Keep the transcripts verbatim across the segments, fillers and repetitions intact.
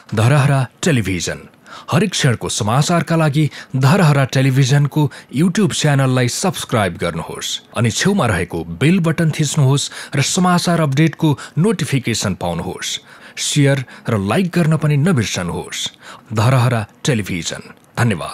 Dharahara television हरेक क्षणको समाचारका लागि धरहरा टेलिभिजनको युट्युब च्यानललाई सब्स्क्राइब गर्नुहोस् अनि छेउमा रहेको बेल बटन थिच्नुहोस् र समाचार अपडेटको नोटिफिकेसन पाउनुहोस्। शेयर र लाइक गर्न पनि नबिर्सनुहोस्। धरहरा टेलिभिजन। धन्यवाद।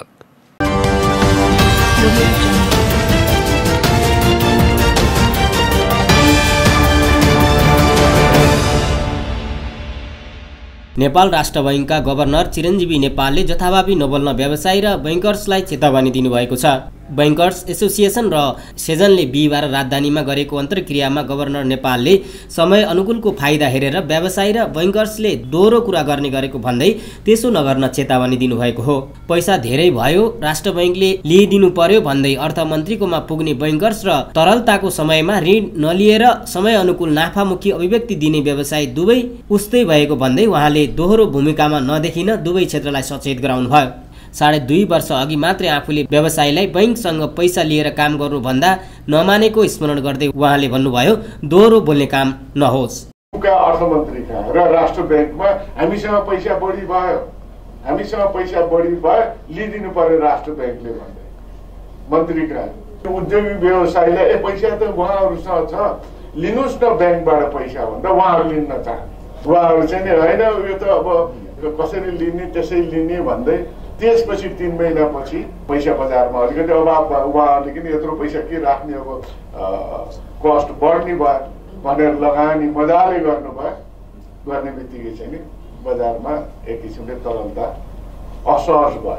नेपाल राष्ट्र बैंकका गभर्नर चिरञ्जीवी नेपालले जथाभावी नबोल्न व्यवसायी र बैंकर्सलाई चेतावनी दिनुभएको छ। बैंकर्स एसोसिएसन र सेजनले बिहिबार राजधानीमा गरेको अन्तर्क्रियामा गभर्नर नेपालले समय अनुकूलको फाइदा हेरेर व्यवसायी र बैंकर्सले दोहोरो कुरा गर्ने गरेको भन्दै त्यसो नगर्न चेतावनी दिनुभएको हो। पैसा धेरै भयो, राष्ट्र बैंकले लिइदिनु पर्यो भन्दै अर्थमन्त्रीकोमा पुग्ने बैंकर्स र तरलताको समयमा ऋण नलिएर समय अनुकूल नाफामुखी अभिव्यक्ति दिने व्यवसायी दुवै उस्तै भएको भन्दै उहाँले दोहोरो भूमिकामा नदेखिन दुवै क्षेत्रलाई सचेत गराउनु भयो। साढे दुई वर्ष अघि मात्रै आफूले व्यवसायीलाई बैंकसँग पैसा लिएर काम गर्नुभन्दा नमानेको स्मरण गर्दै उहाँले भन्नुभयो, दोहोरो बोल्ने काम नहोस्। अर्थमन्त्रीका र राष्ट्र बैंकमा हामीसँग पैसा बढी भयो, हामीसँग पैसा बढी भयो, लिइदिनु पर्यो राष्ट्र बैंकले भन्दै मन्त्रीका उद्योगी व्यवसायीलाई ए पैसा त उहाँहरूसँग छ, लिनुहोस् न बैंकबाट पैसा भन्दा उहाँहरू लिन्न चाहन्छ। उहाँहरू चाहिँ नि होइन यो त अब कसरी लिने त्यसै लिने भन्दै त्यसपछि तीन महिनापछि पैसा बजारमा अलिकति अभाव भयो, उहाँहरूले किन यत्रो पैसा के राख्ने, अब कस्ट बढ्ने भयो भनेर लगानी मजाले गर्नुभयो। गर्ने बित्तिकै चाहिँ नि बजारमा एक किसिमले तरलता असहज भयो,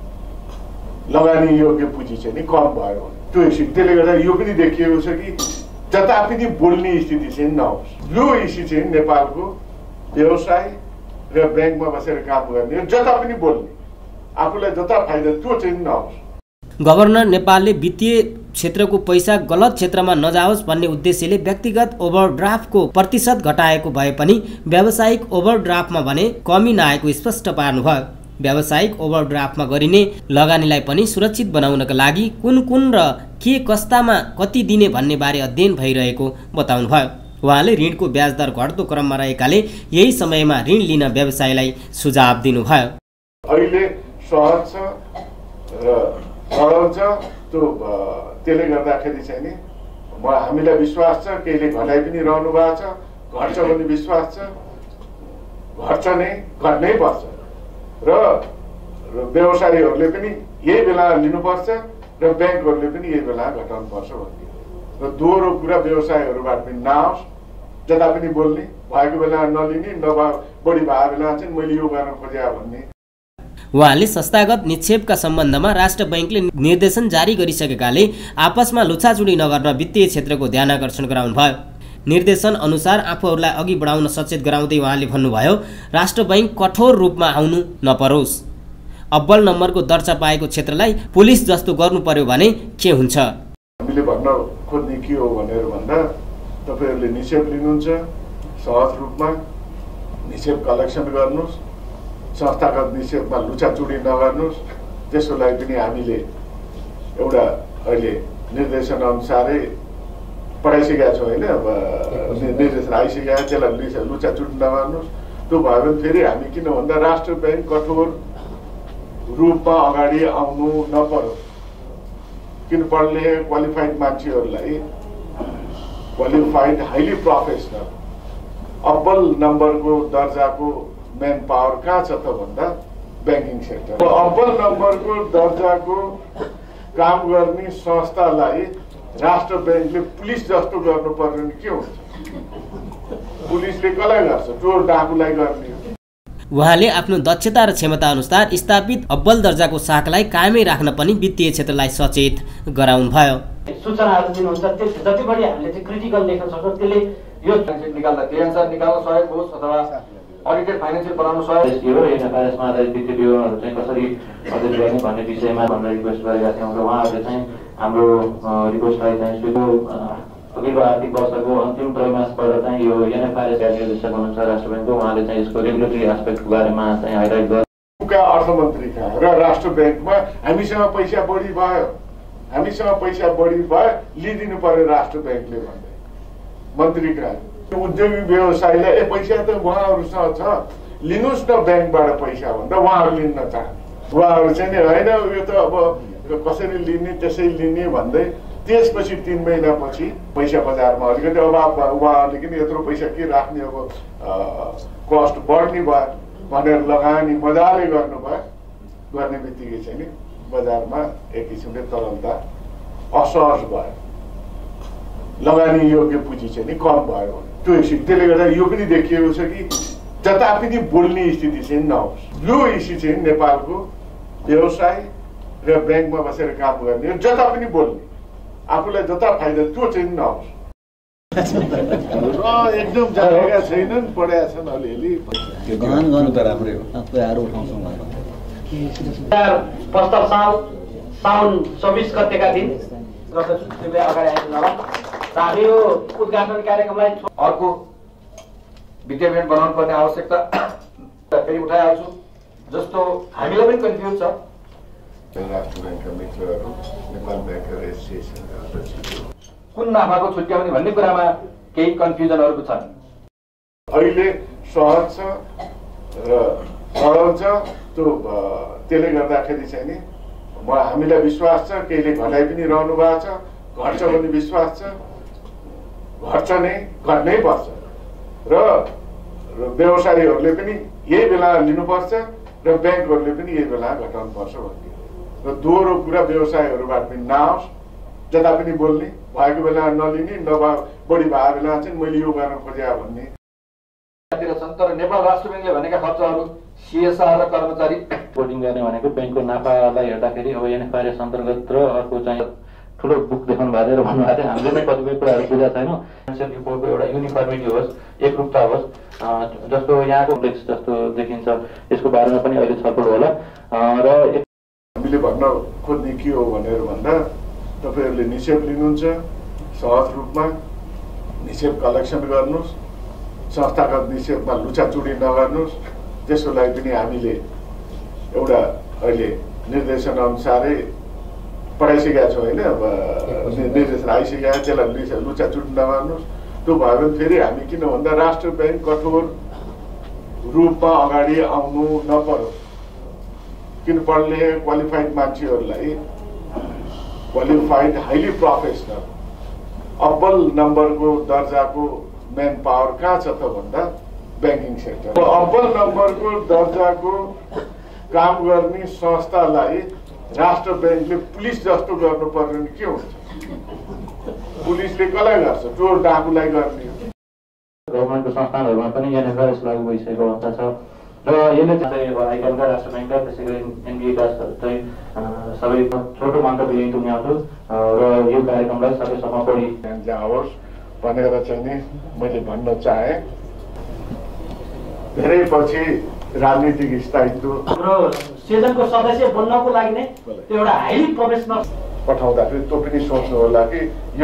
लगानी योग्य पुँजी चाहिँ नि कम भयो त्यो स्थिति। त्यसले गर्दा यो पनि देखिएको छ कि जतापनि बोल्ने स्थिति चाहिँ नहोस्। यो स्थिति चाहिँ नेपालको व्यवसाय र ब्याङ्कमा बसेर काम गर्ने जता पनि बोल्ने आफूलाई जता फाइदा त्यो चाहिँ नहोस्। गभर्नर नेपालले वित्तीय क्षेत्रको पैसा गलत क्षेत्रमा नजाओस् भन्ने उद्देश्यले व्यक्तिगत ओभरड्राफ्टको प्रतिशत घटाएको भए पनि व्यावसायिक ओभरड्राफ्टमा भने कमी नआएको स्पष्ट पार्नुभयो। व्यावसायिक ओभरड्राफ्टमा गरिने लगानीलाई पनि सुरक्षित बनाउनका लागि कुन कुन र के कस्तामा कति दिने भन्ने बारे अध्ययन भइरहेको बताउनुभयो। उहाँले ऋणको ब्याज दर घट्दो क्रममा रहेकाले यही समयमा ऋण लिन व्यवसायीलाई सुझाव दिनुभयो। अहिले सहज छ र सरल छ, त्यो त्यसले गर्दाखेरि चाहिँ नि हामीलाई विश्वास छ केहीले घटाइ पनि रहनु भएको छ, घट्छ भन्ने विश्वास छ, घट्छ नै घट्नै पर्छ र व्यवसायीहरूले पनि यही बेला लिनुपर्छ र ब्याङ्कहरूले पनि यही बेला घटाउनुपर्छ भन्ने र दोहोरो कुरा व्यवसायीहरूबाट पनि नआओस्। जता पनि बोल्ने भएको बेला नलिने, नभए बढी भएको बेला चाहिँ मैले यो गर्न खोजे भन्ने। उहाँले संस्थागत निक्षेपका सम्बन्धमा राष्ट्र बैंकले निर्देशन जारी गरिसकेकाले आपसमा लुछाचुडी नगर्न वित्तीय क्षेत्रको ध्यान आकर्षण गराउनु भयो। निर्देशन अनुसार आफूहरूलाई अघि बढाउन सचेत गराउँदै उहाँले भन्नुभयो, राष्ट्र बैंक कठोर रूपमा आउनु नपरोस्। अब्बल नम्बरको दर्जा पाएको क्षेत्रलाई पुलिस जस्तो गर्नु पर्यो भने के हुन्छ? हामीले भन्न खोज्ने के हो भनेर भन्दा तपाईहरुले निक्षेप लिनुहुन्छ, सहज रूपमा निक्षेप कलेक्सन गर्नुस्, संस्थागत निक्षेपमा लुचाचुडी नगर्नुस्। त्यसको लागि पनि हामीले एउटा अहिले निर्देशन अनुसारै पढाइसकेका छौँ होइन, निर्देशन आइसकेका, त्यसलाई लुचाचुडी नगर्नुस्। त्यो भयो भने फेरि हामी किन भन्दा राष्ट्र बैंक कठोर रूपमा अगाडि आउनु नपरोस्। किन पढ्ने क्वालिफाइड मान्छेहरूलाई क्वालिफाइड हाइली प्रोफेसनल अब्बल नम्बरको दर्जाको मैन पावर कहाँ छ त भन्दा ब्याङ्किङ सेक्टर। अब्बल नम्बरको दर्जाको काम गर्ने संस्थालाई राष्ट्र बैंकले पुलिस जस्तो गर्नु पर्ने के हुन्छ? पुलिसले कसलाई गर्छ? चोर डाकुलाई गर्ने। उहाँले आफ्नो दक्षता र क्षमता अनुसार स्थापित अब्बल दर्जाको शाखालाई कायमै राख्न पनि वित्तीय क्षेत्रलाई सचेत गराउनु भयो। सूचनाहरू दिनुहुन्छ, त्यस जति बढी हामीले चाहिँ क्रिटिकल लेख्न सक्छौँ त्यसले यो निकाल्दा क्लियरेन्स निकाल्न सहयोग होस् अथवा अडिटेड फाइनेन्सियल बनाउन सहयोग हो। एनएफआरएसमा आधारित वित्तीय विवरणहरू चाहिँ कसरी अडिट गर्ने भन्ने विषयमा भनेर रिक्वेस्ट गरेका थियौँ र उहाँहरूले चाहिँ हाम्रो रिक्वेस्टलाई चाहिँ अघिल्लो आर्थिक वर्षको अन्तिम त्रैमासबाट चाहिँ यो एनएफआरएस निर्देशक हुनुहुन्छ राष्ट्र बैंकको, उहाँले चाहिँ यसको रेगुलेटरी एस्पेक्टको बारेमा चाहिँ हाइलाइट गर्नु। अर्थमन्त्रीका र राष्ट्र बैंकमा हामीसँग पैसा बढी भयो, हामीसँग पैसा बढी भयो, लिइदिनु पर्यो राष्ट्र बैंकले भन्दै मन्त्रीका उद्योगी व्यवसायीलाई ए पैसा त उहाँहरूसँग छ, लिनुहोस् न ब्याङ्कबाट पैसा भन्दा उहाँहरू लिन चाहन्छ। उहाँहरू चाहिँ नि होइन यो त अब कसरी लिने त्यसै लिने भन्दै त्यसपछि तिन महिनापछि पैसा बजारमा अलिकति अभाव भयो, उहाँहरूले किन यत्रो पैसा के राख्ने, अब कस्ट बढ्ने भयो भनेर लगानी मजाले गर्नुभयो। गर्ने बित्तिकै चाहिँ नि बजारमा एक किसिमले तरलता असहज भयो, लगानी योग्य पुँजी चाहिँ नि कम भयो। त्यो स्थिति त्यसले गर्दा यो पनि देखिएको छ कि जता पनि बोल्ने स्थिति चाहिँ नहोस्। यो इस्यु चाहिँ नेपालको व्यवसाय र ब्याङ्कमा बसेर काम गर्ने जता पनि बोल्ने आफूलाई जता फाइदा त्यो चाहिँ नहोस्। एकदम जानेका छैनन्, पढेका छन् अलिअलि, गर्नु त राम्रै हो, आफूहरू उठाउँछौँ। पचहत्तर साल साउन चौबिस गतेका दिन अगाडि आइदिनु यो उद्घाटन कार्यक्रमलाई अर्को वित्तीय ब्याङ्क बनाउनु पर्ने आवश्यकता फेरि उठाइहाल्छु, जस्तो हामीलाई पनि कन्फ्युज छ। राष्ट्र ब्याङ्कका मित्रहरू, नेपाल ब्याङ्कर एसोसिएसन कुन नाफाको छुट्याउने भन्ने कुरामा केही कन्फ्युजनहरू छन्। अहिले सहज छ र सरल छ, त्यो त्यसले गर्दाखेरि चाहिँ नि म हामीलाई विश्वास छ केहीले घटाइ पनि रहनु भएको छ, घट्छ भन्ने विश्वास छ, घट्छ नै, घट्नै पर्छ र व्यवसायीहरूले पनि यही बेला लिनुपर्छ र ब्याङ्कहरूले पनि यही बेला घटाउनु पर्छ भन्ने र दोहोरो कुरा व्यवसायहरूबाट पनि नआओस्, जता पनि बोल्ने भएको बेला नलिने, नभए बढी भएको बेला चाहिँ मैले यो गर्न खोजे भन्ने। तर नेपाल राष्ट्र ब्याङ्कले भनेका खर्चहरू सीएसआर र कर्मचारी रिपोर्टिङ गर्ने भनेको ब्याङ्कको नाफालाई हेर्दाखेरि अब एनएफआरएस अन्तर्गत र अर्को चाहिँ ठुलो बुक देखाउनु भएको थियो र भन्नुभएको थियो। हामीले नै कतिपय कुराहरू बुझेका छैनौँ। फाइनेन्सियल रिपोर्टको एउटा युनिफर्मिटी होस्, एकरूपता होस्, जस्तो यहाँको फ्लेक्स जस्तो देखिन्छ यसको बारेमा पनि अहिले छलफल होला। र हामीले भन्न खोज्ने के हो भनेर भन्दा तपाईँहरूले निक्षेप लिनुहुन्छ, सहज रूपमा निक्षेप कलेक्सन गर्नुहोस्, संस्थागत निक्षेपमा लुचाचुडी नगर्नुहोस्। त्यसको लागि पनि हामीले एउटा अहिले निर्देशन अनुसारै पढाइसकेका छौँ होइन, निर्देशन आइसकेका, त्यसलाई लुचाचुडी नगर्नुहोस्। त्यो भयो भने फेरि हामी किन भन्दा राष्ट्र ब्याङ्क कठोर रूपमा अगाडि आउनु नपरोस्। किन पढ्ने क्वालिफाइड मान्छेहरूलाई, क्वालिफाइड हाइली प्रोफेसनल अब्बल नम्बरको दर्जाको मेन पावर कहाँ छ त भन्दा ब्याङ्किङ सेक्टर। अब्बल नम्बरको दर्जाको काम गर्ने संस्थालाई राष्ट्र ब्याङ्कले पुलिस जस्तो गर्नु पर्ने के हुन्छ? पुलिसले कसलाई गर्छ? चोर डाकुलाई गर्ने। गभर्मेन्टको संस्थानहरूमा पनि एनएफआरएस लागू भइसकेको अवस्था छ र यसले चाहिँ आइकालका राष्ट्र ब्याङ्कका त्यसै गरी एनबिएका चाहिँ सबै छोटो मन्तव्य यही टुङ्ग्याउँछु र यो कार्यक्रमलाई सबैसम्म बढी जाओस् भनेर चाहिँ नि मैले भन्न चाहेँ। धेरै पछि राजनीतिक स्थायित्व हाम्रो सेजनको सदस्य बन्नको लागि नै त्यो एउटा हाइली प्रोफेसनल पठाउँदाखेरि त्यो पनि सोच्नु होला कि यो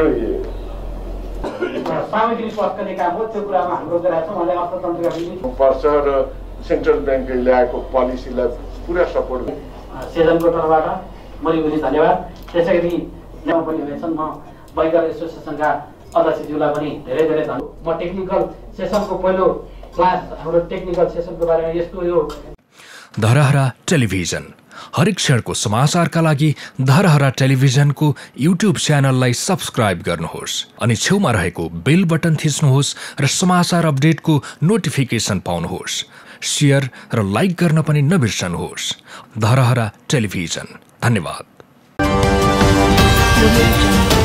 सामग्री पस्कने काम हो। त्यो कुरामा हाम्रो कुरा छ, उहाँले अर्थतन्त्रका पनि पर्छ र सेन्ट्रल ब्याङ्कले ल्याएको पोलिसीलाई पुरा सपोर्ट सेजनको तर्फबाट मरिमुरी धन्यवाद। त्यसै गरी पनि हुनेछन्, म बैंकर एसोसिएसनका अध्यक्षज्यूलाई पनि धेरै धेरै धन्यवाद। म टेक्निकल सेसनको पहिलो क्लास हाम्रो टेक्निकल सेसनको बारेमा यस्तो यो धरहरा टेलिभिजन हरेक क्षणको समाचारका लागि धरहरा टेलिभिजनको युट्युब च्यानललाई सब्स्क्राइब गर्नुहोस् अनि छेउमा रहेको बेल बटन थिच्नुहोस् र समाचार अपडेटको नोटिफिकेसन पाउनुहोस्। शेयर र लाइक गर्न पनि नबिर्सनुहोस्। धरहरा टेलिभिजन। धन्यवाद।